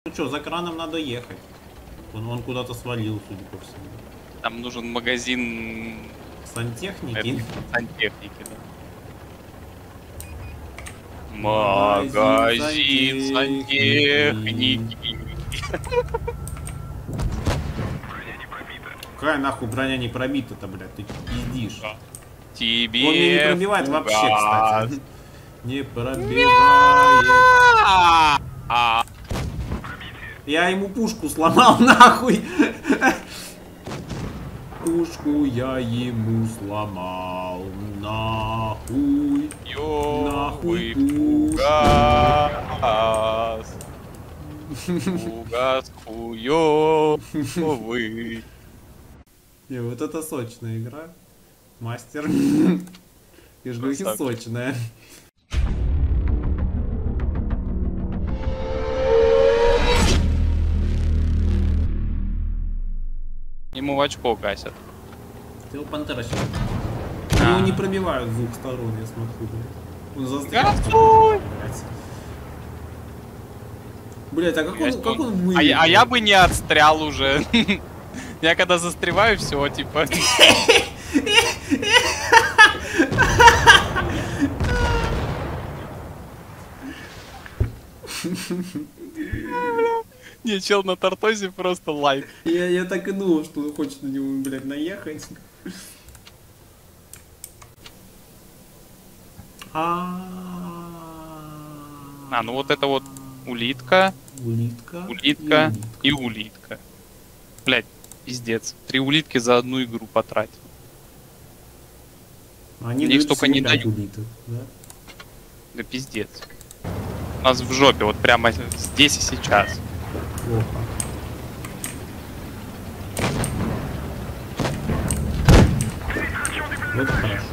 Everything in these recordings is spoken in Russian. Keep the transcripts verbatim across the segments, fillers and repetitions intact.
Ну что, за краном надо ехать. Он, он куда-то свалил, судя по всему. Там нужен магазин сантехники. Сантехники, да. Магазин Магазин сантехники. Какая нахуй броня не пробита-то, блядь, ты пиздишь. Тебе Он меня не пробивает фугас. вообще, кстати. Не пробивает. Я ему пушку сломал, нахуй. Пушку я ему сломал, нахуй. Нахуй Фугас. Фугас хуёвый. Не, вот это сочная игра. Мастер. Я же говорю, сочная. Ему в очко гасят. Ты его пантера сейчас. Его не пробивают с двух сторон, я смотрю, блядь. Он застрял. Блядь. Блядь, а как он, как он выиграл? А, я, а я бы не отстрял уже. Я когда застреваю, все, типа. Не, чел на тортозе просто лайк. Я, я так и думал, что он хочет на него, блядь, наехать. А, а, ну вот это вот улитка. Улитка. Улитка и улитка. Блядь, пиздец. Три улитки за одну игру потратил. Они их столько не дают. Улиток, да? Да пиздец. У нас в жопе, вот прямо здесь и сейчас. Плохо. Вот хорошо.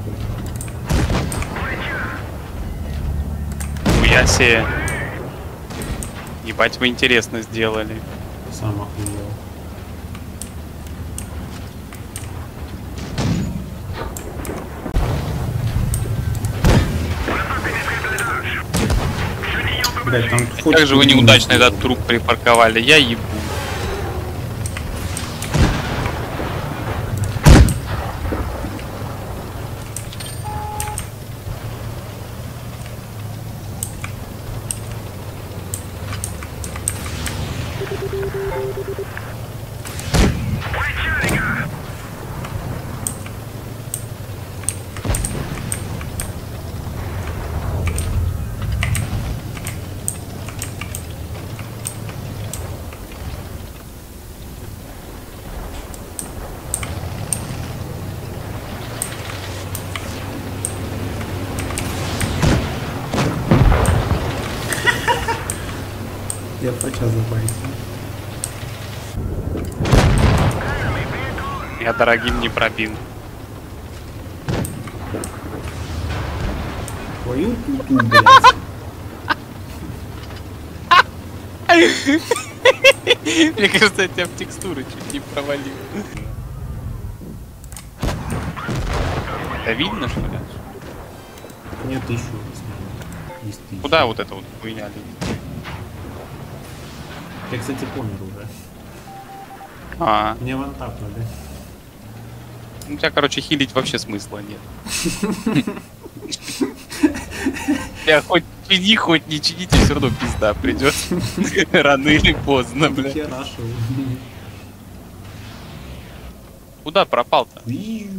Хуя себе. Ебать, вы интересно сделали. Сам охуел. Блять, там как же вы неудачно этот труп припарковали, я ебу. Я почти забайся. Я дорогим не пробил. Твою путу, блядь. Мне кажется, я тебя в текстуры чуть не провалил. Это видно, что ли? Нет, еще раз. Куда вот это вот хуйня летит? Я, кстати, помер уже. А, мне вантап надо. у тебя, короче, хилить вообще смысла нет. Я хоть чини, хоть не чините, все равно пизда придет. Рано или поздно, бля. Куда пропал-то? У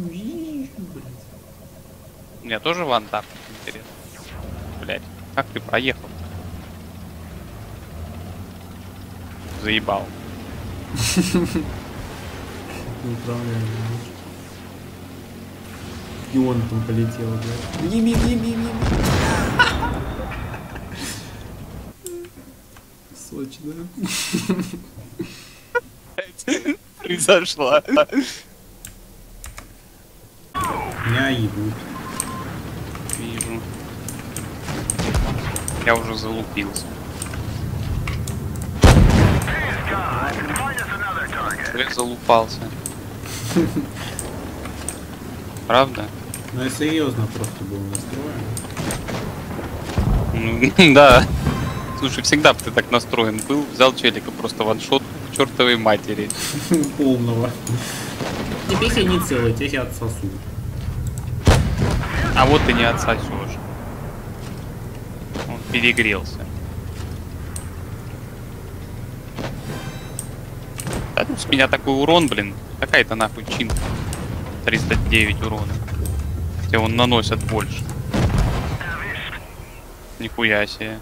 меня тоже вантап, интересно. Блять, как ты проехал? Заебал. И он там полетел, блядь. Еби, еби, еби. Сочно. Произошла. Меня ебут. Вижу. Я уже залупился. Я залупался. Правда? Ну я серьезно просто был настроен. Ну, да. Слушай, всегда бы ты так настроен был, взял челика просто ваншот к чертовой матери. Полного. Теперь я не целый, теперь я отсосу. А вот ты не отсосешь. Он перегрелся. Да, ну, с меня такой урон, блин. Какая-то нахуй чинка. триста девять урона. Хотя он наносит больше. Нихуя себе.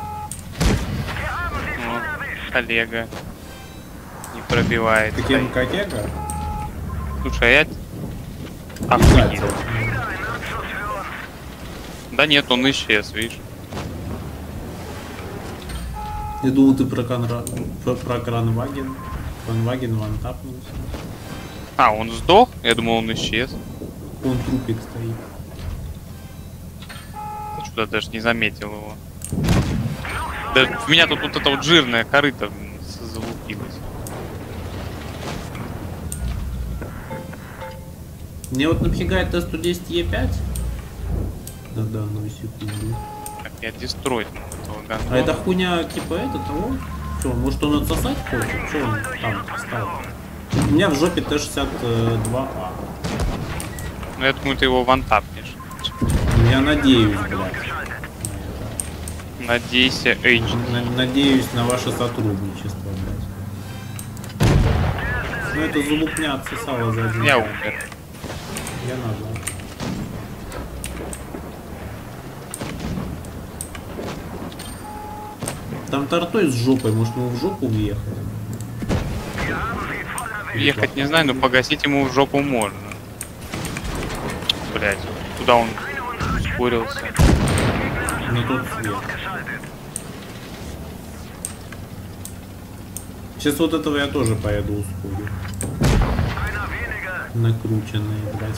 Вот, коллега. Не пробивает. Каким коллега? Слушай, а я... Охуеть. Да нет, он исчез, видишь. Я думал, ты про, Конра... про, про Кранваген. Кранваген вантапнулся. А, он сдох? Я думал, он исчез. Он трупик стоит. Я что-то даже не заметил его. Да в меня тут вот это вот жирная корыто залупилась. Мне вот напрягает Т сто десять Е пять. На данную секунду. Так, я дестрой этого гандона. А это хуйня типа это того? Что, может он отсосать хочет? Что он там поставил? У меня в жопе Т шестьдесят два А. Ну я думаю, ты его вантапнешь. Я надеюсь, блядь. Надейся, Эйч. Надеюсь на ваше сотрудничество, блядь. Ну это залупня отсосала за один. Я умер. Я назад. Там тортой с жопой, может ему в жопу въехать? Ехать не знаю, но погасить ему в жопу можно. Блять, куда он ускорился? На тот свет. Сейчас вот этого я тоже поеду ускорю. Накрученные, блять.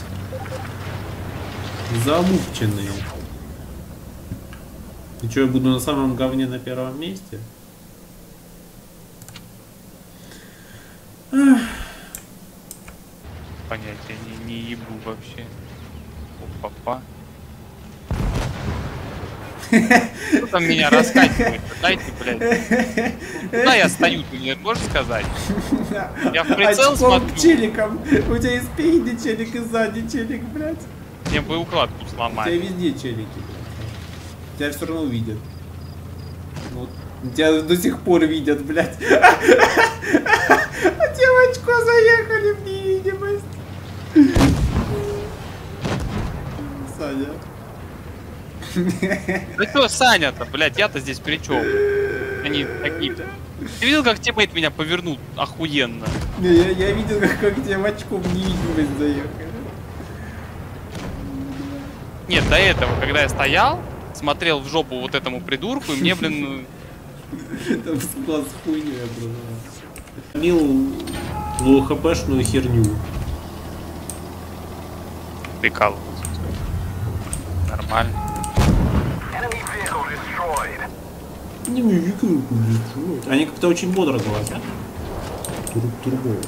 Залупченные. И что, я буду на самом говне на первом месте? Ах. Понятия не, не ебу вообще. Опа-па. Кто там меня раскачивает? Дайте, блядь. Куда я стою, ты мне можешь сказать? Я в прицел Очком смотрю. челиком. У тебя и спереди челик, и сзади челик, блядь. Мне бы укладку У сломать. тебя везде челики, блядь. Тебя все равно видят. Вот. Тебя до сих пор видят, блядь. А те в очко заехали в невидимость. Саня. Да что, Саня-то, блядь, я-то здесь при чем? Они такие. Ты видел, как тиммейт меня повернул охуенно? Не, я, я видел, как, как тебе в очко в невидимость заехали. Нет, до этого, когда я стоял, смотрел в жопу вот этому придурку, и мне, блин... Там склад с хуйней образовался. Мил лоу-хпшную херню. Прикалывался. Нормально. Не, не, не, не, они как-то очень бодро говорят. Тур турбово.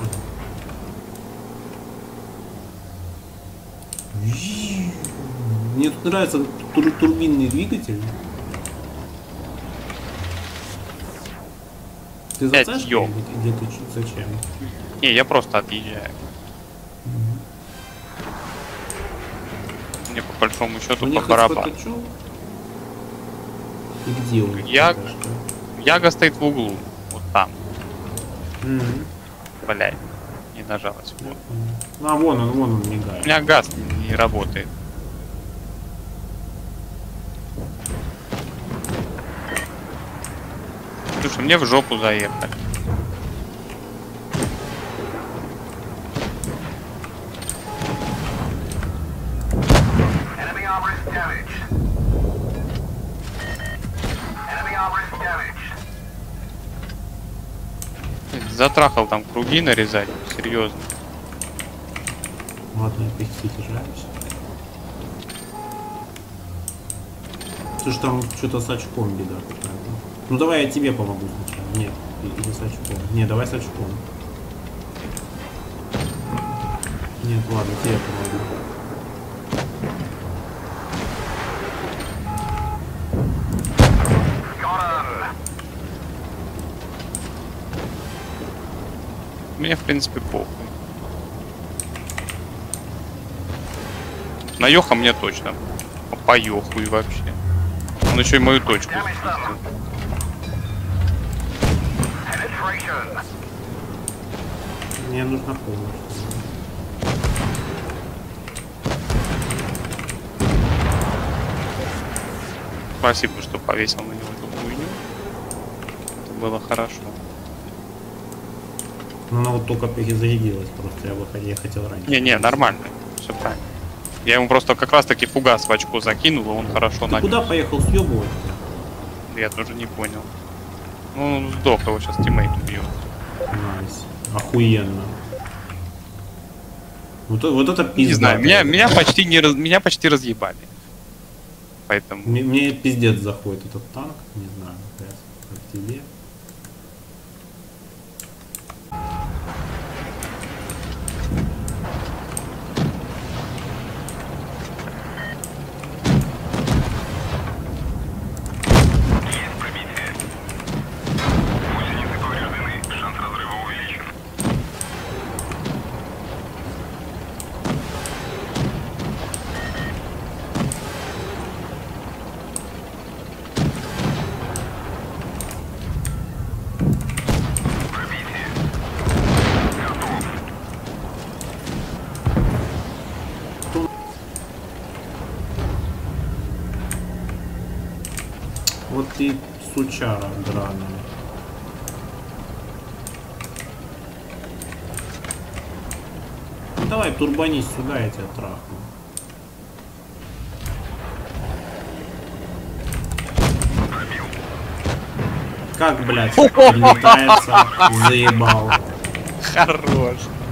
Мне тут нравится тур турбинный двигатель. Ты Пять зацепишь? ёб. Где ты зачем? Не, я просто отъезжаю. Мне по большому счету Мне по барабану. И где он? Я... Яга стоит в углу. Вот там. Mm-hmm. Блядь. Не нажалась. Вот. А, вон он, вон он У мигает. меня газ не, не работает. Слушай, мне в жопу заехали. Затрахал там круги нарезать, серьезно. Ладно, я пересажаюсь. Слушай, там что-то с очком беда какая-то. Ну давай я тебе помогу сначала. Нет, или с очком. Не, давай с очком. Нет, ладно, тебе помогу. Мне, в принципе, похуй. На Йоха мне точно. Поёхуй вообще. Он еще и мою точку. Мне нужна помощь. Спасибо, что повесил на него эту хуйню. Это было хорошо. Ну, она вот только перезарядилась, просто я, выходил, я хотел раньше. Не-не, нормально. Все правильно. Я ему просто как раз таки фугас в очко закинул, и он хорошо Ты нанес. куда поехал съебывать? Я тоже не понял. Ну, он сдох, его сейчас тиммейт убьет. Найс. Охуенно. Вот, вот это пиздец. Не знаю, меня, меня почти не раз, меня почти разъебали. Поэтому. Мне, мне пиздец заходит этот танк, не знаю, как, как тебе. Вот ты сучара драная. Ну давай турбанись сюда, я тебя трахну. Как, блядь, прилетается, заебал. Хорош.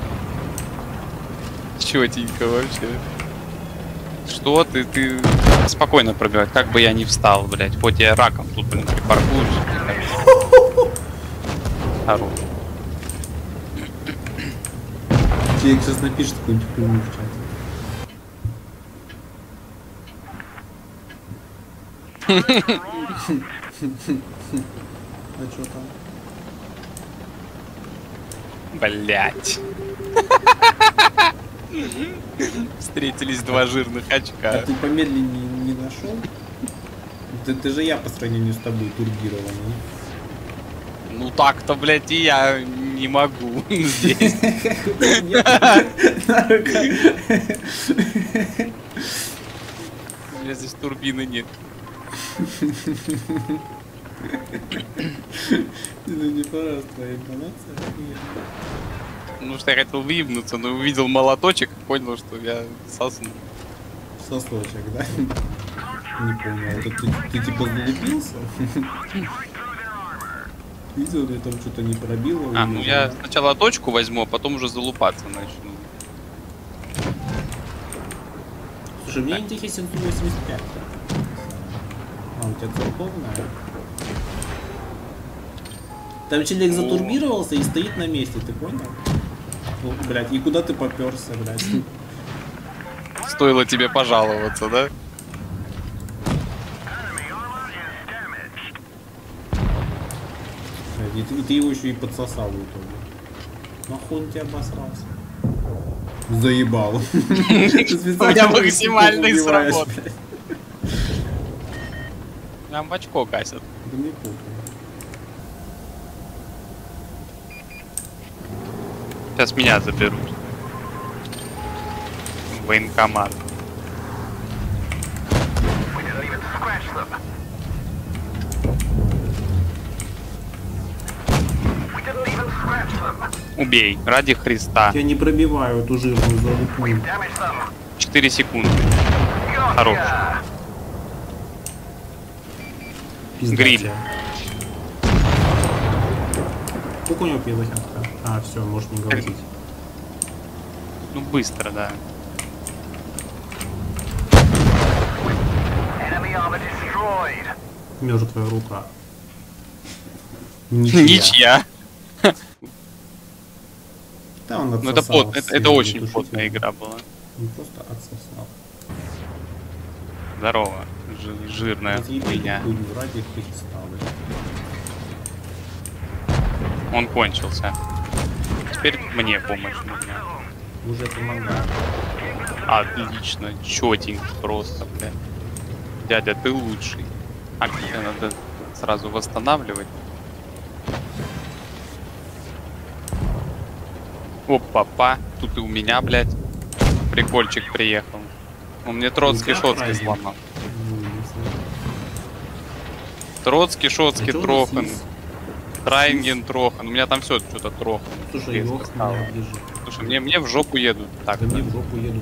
Чётенько вообще. Что ты, ты спокойно пробивать, как бы я не встал, блядь. Хоть я раком тут, блин, припаркуюсь. Хорош. Человек сейчас напишет какую-нибудь хуйню в чате. А чё там? Блять. Встретились два жирных очка. А ты помедленнее не нашел? Ты, ты же я по сравнению с тобой турбированный. Ну так-то, блядь, и я не могу здесь. У меня здесь турбины нет. Ну не пора, твоя интонация. Ну что я хотел выебнуться, но увидел молоточек и понял, что я сосну. Сосочек, да? Не понял, это ты, ты типа залупился? Видел, я там что-то не пробило? А, ну я сначала точку возьму, а потом уже залупаться начну. Слушай, мне интересен сто восемьдесят пять. А, у тебя церковная? Там человек затурбировался и стоит на месте, ты понял? Ну, блядь, и куда ты попёрся, блядь? Стоило тебе пожаловаться, да? И ты, и ты его еще и подсосал в итоге. Нахуй он тебя обосрался? Заебал. У меня максимальный сработал. Нам в очко гасят. Да не похуй. Сейчас меня заберут. Военкомат. Убей, ради Христа. Я не пробиваю эту жирную залупу. четыре секунды. Хорош. Гриль. Сколько у него пивотянка? А, все, может не говорить. Ну быстро, да. Мертвая рука. Ничья. Да, он Ну это, отсосал плот, это, все это очень тушители. плотная игра была. Он просто отсосал. Здорово, жи- жирная хуйня. Ради Христа, блядь. Он кончился. теперь мне помощь нужна. Уже помогаю. Отлично, чётенько просто, бля. Дядя, ты лучший. А, мне надо сразу восстанавливать. Опа-па, тут и у меня, блядь, прикольчик приехал. Он мне Троцкий Шоцкий сломал. Троцкий Шоцкий трохан. Трайнген трохан. У меня там все что-то трохан. Слушай, Йох меня бежит. Слушай, мне, мне в жопу едут. Так, да да. мне в жопу едут.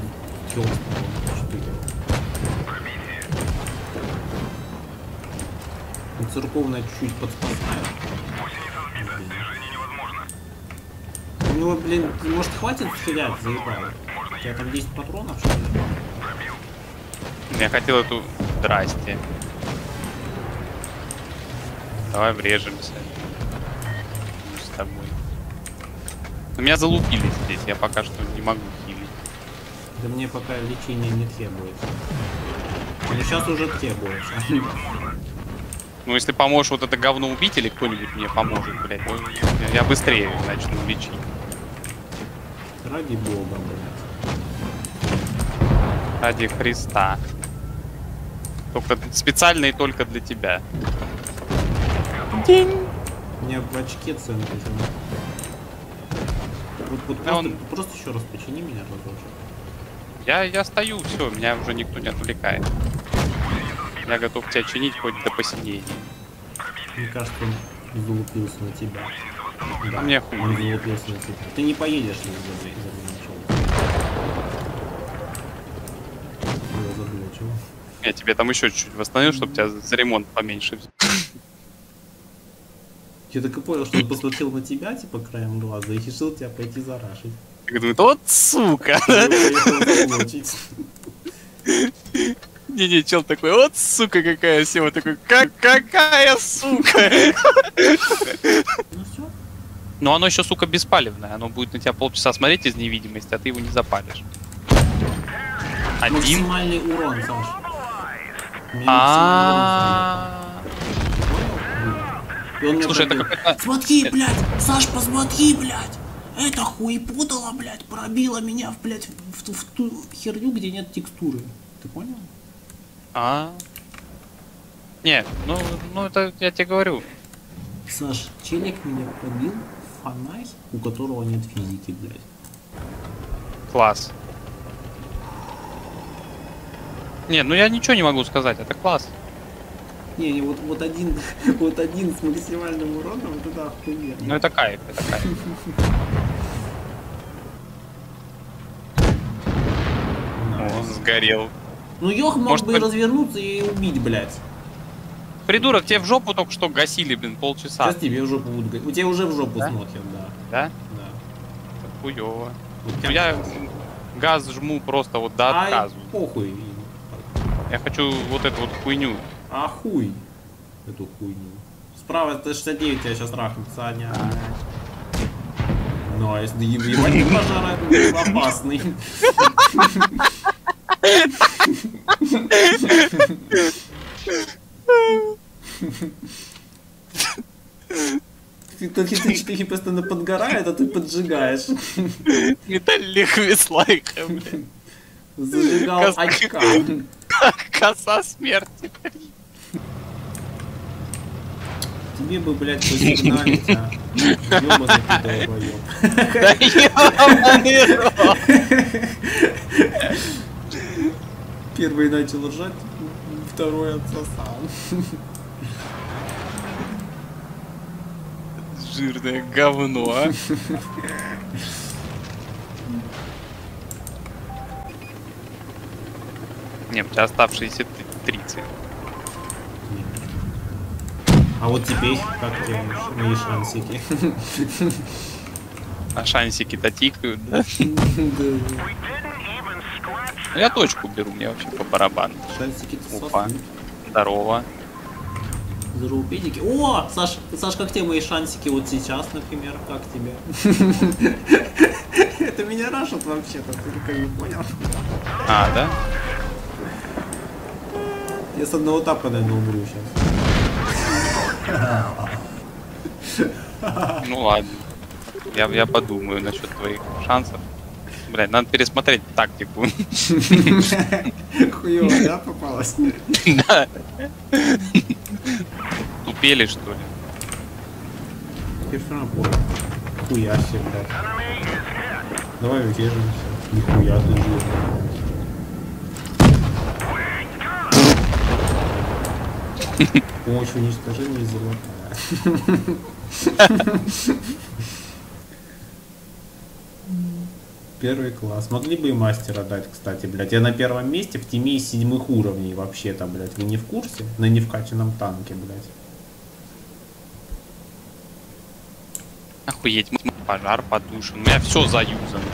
Ну, церковная чуть-чуть подспасает. Ну, блин, может хватит стрелять, заебал? У тебя там десять патронов, что ли? Я хотел эту... Здрасте. Давай врежемся. С тобой. Но меня залупили здесь, я пока что не могу хилить. Да мне пока лечение не требуется. Но сейчас уже требуется. Ну если поможешь вот это говно убить или кто-нибудь мне поможет, блядь, то я, я быстрее начну лечить. Ради бога, блядь. Ради Христа. Только специально и только для тебя. День. У меня в очке цены почему. Вот, вот Да просто, он... просто еще раз почини меня разочек. Я, я стою, все, меня уже никто не отвлекает. Я готов тебя чинить хоть до посинения. Мне кажется, он залупился на тебя. Да, а мне хуй. Он залупился на тебя. Ты не поедешь из-за ничего. Я забыл, чего. Я тебе там еще чуть-чуть восстановил, чтобы тебя за ремонт поменьше. Я так и понял, что он посмотрел на тебя, типа, краем глаза, и решил тебя пойти зарашить. Я думаю, вот сука! Не-не, чел такой, вот сука какая, Сева такой, как какая сука! Ну все. Но оно еще, сука, беспалевное, оно будет на тебя полчаса смотреть из невидимости, а ты его не запалишь. Один. Максимальный урон, Саш. А. Слушай, это какая-то... Смотри, блядь! Саш, посмотри, блядь! Это хуепутало, блядь, пробило меня, в, блядь, в, ту, в ту херню, где нет текстуры. Ты понял? А. Нет, ну, ну это я тебе говорю. Саш, челик меня пробил в фонарь, у которого нет физики, блядь. Класс. Не, ну я ничего не могу сказать, это класс. Не, не, вот, вот один, вот один с максимальным уроном, вот это охуенно. Ну это кайф, это кайф. О, сгорел. Ну Йох мог Может, бы быть... развернуться и убить, блядь. Придурок, тебе в жопу только что гасили, блин, полчаса. Сейчас тебе в жопу будут гасить. У тебя уже в жопу да? смотрят, да. Да? Да. Хуёво. Вот Ну, я газ жму просто вот до отказу. Ай, похуй. Я хочу вот эту вот хуйню. А хуй эту хуйню. Справа Т шестьдесят девять тебя сейчас рахнет, Саня. Найс, да ебать пожар опасный. тридцать четыре постоянно подгорает, а ты поджигаешь. Металлих веслайка, блин. Зажигал очка. Коса смерти. Тебе бы, блядь, посигналить, а? Ёбаный ты долбоёб. Да ёбаный рот. Первый начал ржать, второй отсосал. Жирное говно, а. Не, у тебя оставшиеся тридцать. А вот теперь, как тебе мои шансики? А шансики-то тикают, да? Я точку беру, мне вообще по барабану. Шансики-то Опа. сосут. Здорово. Здорово, педики. О, Саш, Саш, как тебе мои шансики вот сейчас, например? Как тебе? Это меня рашат вообще-то, ты как не понял? А, да? Я с одного тапа, наверное, умру сейчас. Ну ладно. Я, я подумаю насчет твоих шансов. Блядь, надо пересмотреть тактику. Хуёво, да, попалась? Да. Тупели, что ли? Я всё равно понял. Хуя себе, блядь. Давай удержимся. Нихуя ты жив. Помощь уничтожения золотая. Первый класс. Могли бы и мастера дать, кстати, блядь. Я на первом месте в тиме из седьмых уровней вообще-то, блядь. Вы не в курсе? На невкачанном танке, блядь. Охуеть, пожар потушен. У меня все заюзано.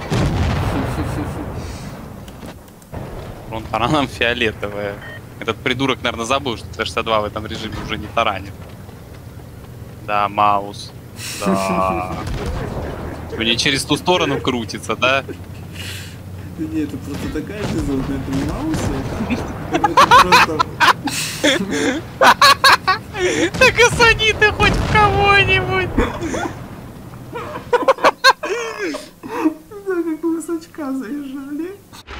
Вон тараном фиолетовая. Этот придурок, наверное, забыл, что Т шестьдесят два в этом режиме уже не таранит. Да, маус. Да. У нее через ту сторону крутится, да? Да нет, это просто такая безумная, это не маус. Это просто... Так и сани ты хоть в кого-нибудь. Да, как вы с очка заезжали.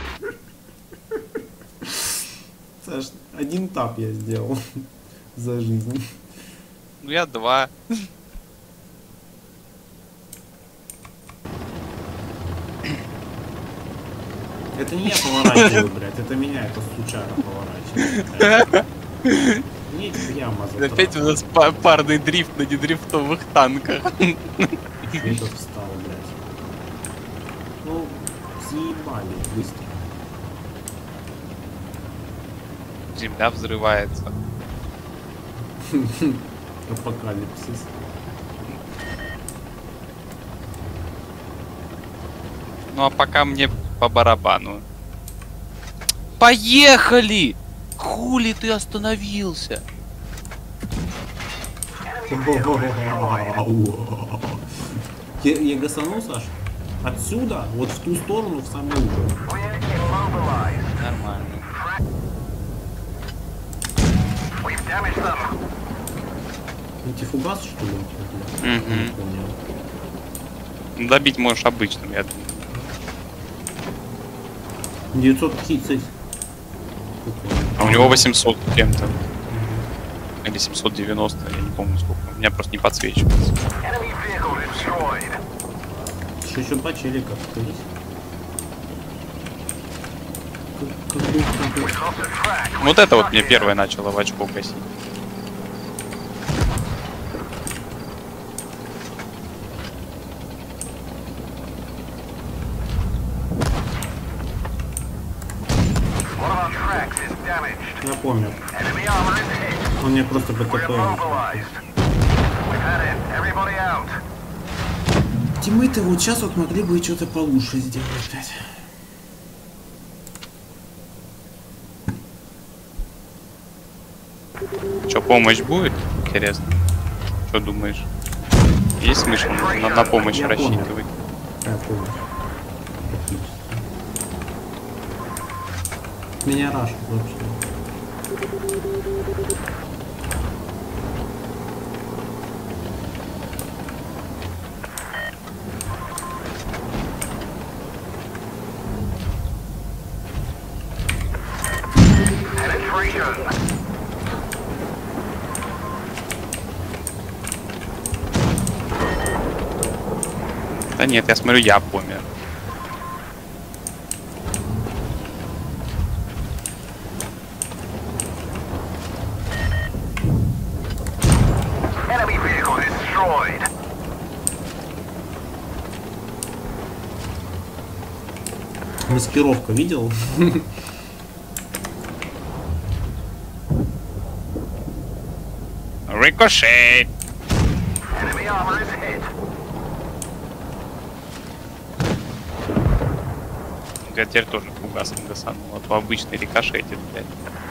Саш, один тап я сделал за жизнь. Ну я два. Это не я поворачиваю, блядь, это меня эта сучара поворачивает. Не, типа я мазал. Опять у нас парный дрифт на недрифтовых танках. Этот встал, блядь. Ну, съебали быстро. Земля взрывается. Апокалипсис. Ну а пока мне по барабану. Поехали! Хули ты остановился? Я, я гасанул, Саш? Отсюда, вот в ту сторону, в самый угол. Нормально. Антифугас, что ли? Угу. Добить можешь обычным, я думаю. девятьсот тридцать. А у него восемьсот кем-то. Или семьсот девяносто, я не помню сколько. У меня просто не подсвечивается. Еще еще два челика, скажись. Как, как будто... Вот это вот мне первое начало в очко гасить. Я помню. Он мне просто БТП. Тиммейты вот сейчас вот могли бы что-то получше сделать, блядь. Что, помощь будет? Интересно. Что думаешь? Есть смысл на, на помощь Я рассчитывать? помню. Я помню. Меня рашит вообще. Да нет, я смотрю, я помер. Маскировка, видел? Рикошет! Я теперь тоже фугасом гасанул, а то обычный рикошетит, блядь.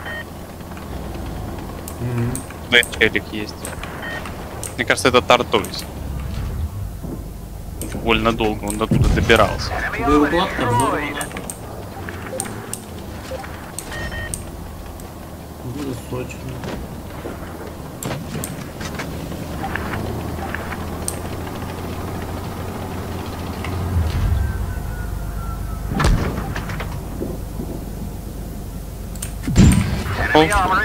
Mm-hmm. Да, челик есть. Мне кажется, это Торторис. Больно долго он до туда добирался. Боеукладка взорвана. Высочно. пошел.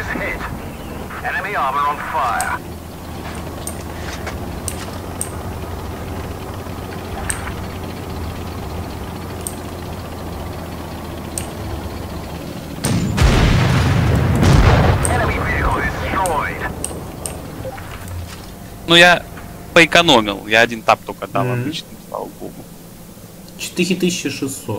Ну я поэкономил, я один тап только дал Мгм. обычно, слава богу. четыре тысячи шестьсот.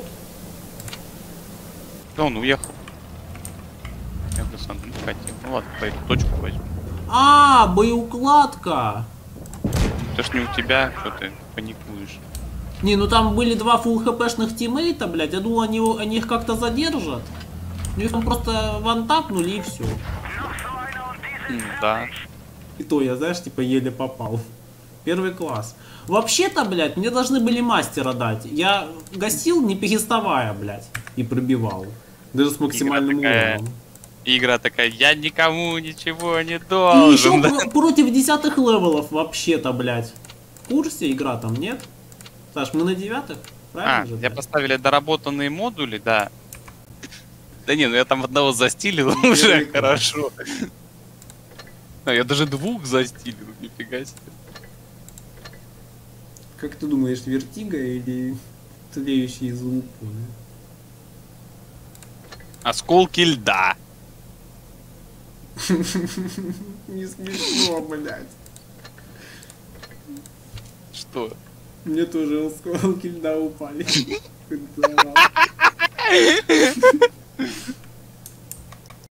Да он уехал. Я бы сам не хотел. Ну ладно, пойду точку возьму. А, боеукладка. Это ж не у тебя, что ты паникуешь. Не, ну там были два фулл хпшных тиммейта, блядь. Я думал, они, они их как-то задержат. Ну их там просто вантапнули и все. Ну да. И то я, знаешь, типа еле попал. Первый класс. Вообще-то, блядь, мне должны были мастера дать. Я гасил, не переставая, блядь, и пробивал. Даже с максимальным такая, уроном. Игра такая, я никому ничего не И еще должен. да? про- против десятых левелов вообще-то, блядь. В курсе игра там, нет? Саш, мы на девятых? Правильно А, же, я блядь? поставили доработанные модули, да. Да не, ну я там одного застилил Ну, уже первый класс. хорошо. А я даже двух застилил, нифига себе. Как ты думаешь, вертига или тлеющий из лупы? Осколки льда. Не смешно, блядь. Что? Мне тоже осколки льда упали.